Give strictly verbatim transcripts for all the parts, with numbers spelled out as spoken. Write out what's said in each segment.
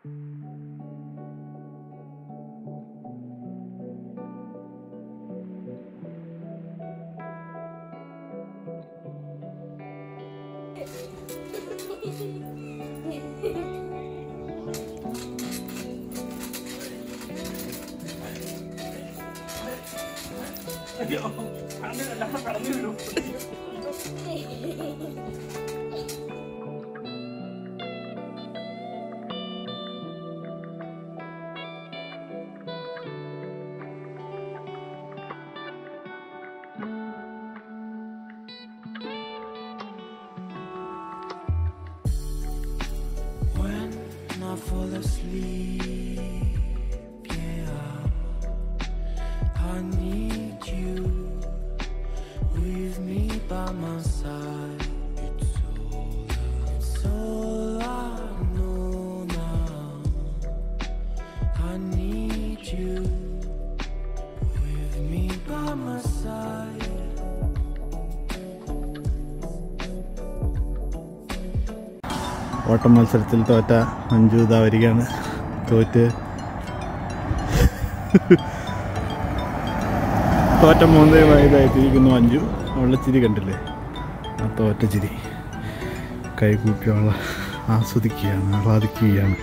I fall asleep, yeah, I need you with me by my side. It's all, it's all I know now. I need you with me by my side. ഓട്ടം മത്സരത്തിൽ തോറ്റ അഞ്ജു ഇതാ വരികയാണ്. തോറ്റ് തോറ്റ മൂന്നേമായി ഇതായിട്ടിരിക്കുന്നു അഞ്ജു. അവളുടെ ചിരി കണ്ടില്ലേ? ആ തോറ്റ ചിരി കൈകൂപ്പി അവളെ ആസ്വദിക്കുകയാണ്, ആഹ്ലാദിക്കുകയാണ്.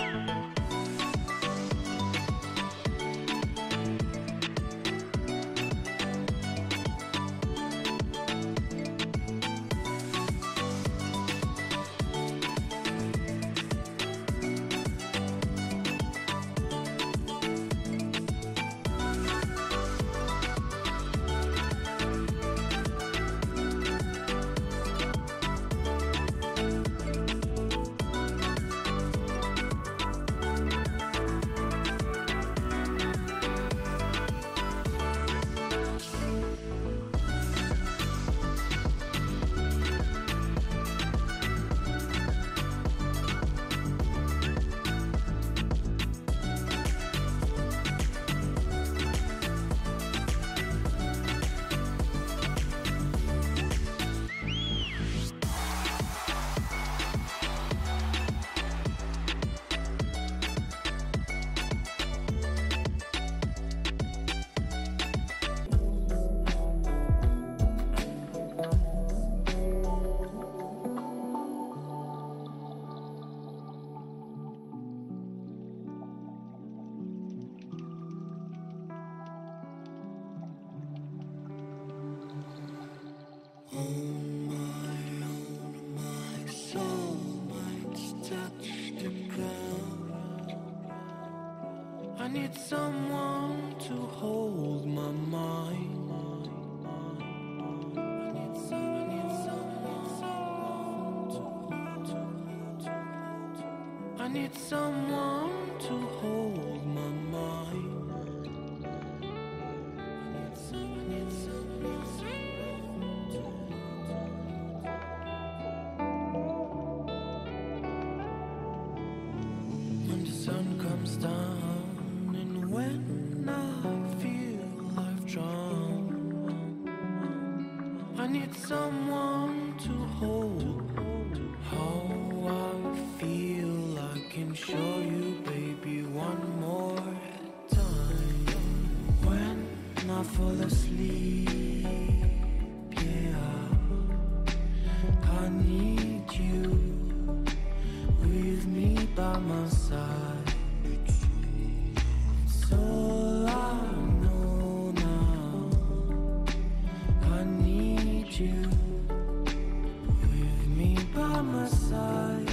I need someone to hold my mind. I need some, I need someone, someone to hold, to hold, to hold. I need someone to hold my mind. I need some, I need someone, someone to hold. When the sun comes down, when I feel I've drowned, I need someone to hold. How I feel I can show you, baby, one more time. When I fall asleep, yeah, I need you with me by my side. All I know now, I need you with me by my side.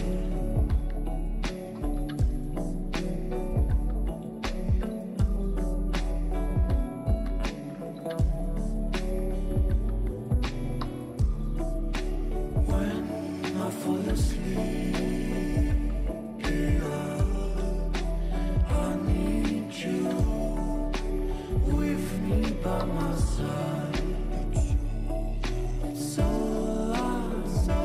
When I fall asleep, yeah, I need you with me by my side. It's all I know.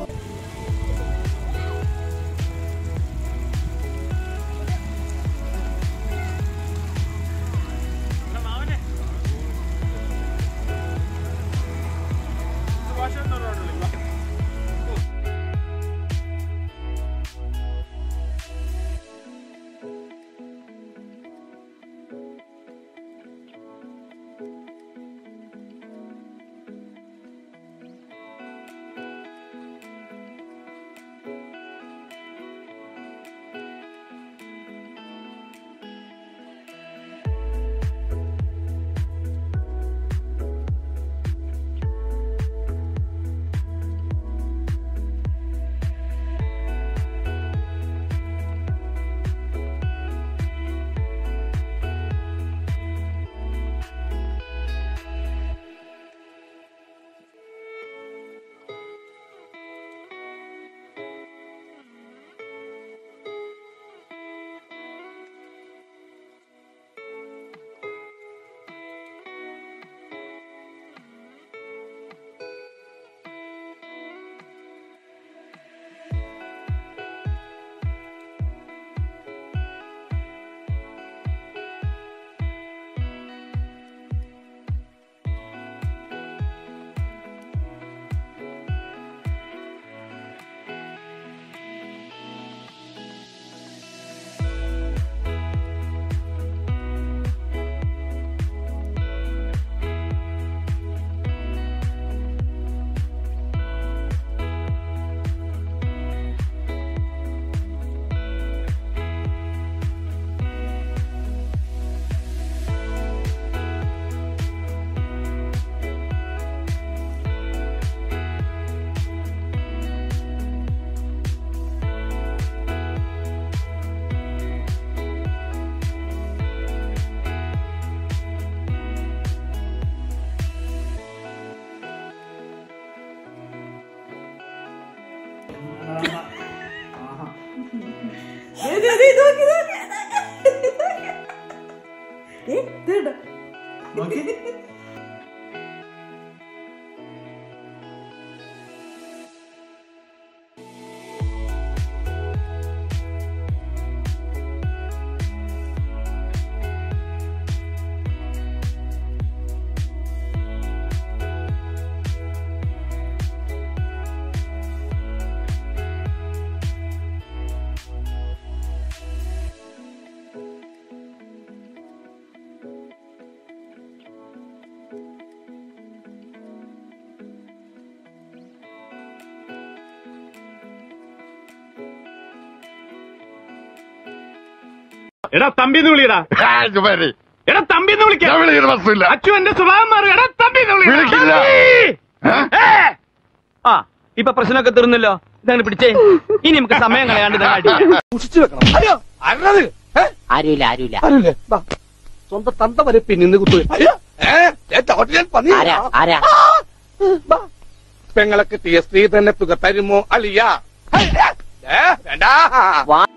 എടാ തമ്പിന്ന് വിളിയടാ. എടാ തമ്പിന്ന് വിളിക്കാം. അച്ചു എന്റെ സ്വഭാവം മാറും. എടാ തമ്പിന്ന് വിളിക്കില്ല. ആ ഇപ്പൊ പ്രശ്നമൊക്കെ തീർന്നല്ലോ. ഇതങ്ങനെ പിടിച്ചേ. ഇനി നമുക്ക് സമയം കളയാണ്ട് സൂക്ഷിച്ചു വെക്കണം. അയ്യോ ആരുമില്ല ആരുമില്ല ആരുമില്ലേ. സ്വന്തം തന്ത വരെ പിന്നിന്ന് കുത്തു. പെങ്ങളൊക്കെ ടി എസ് ത്രീ തന്നെ തുക തരുമോ അളിയ? വേണ്ട.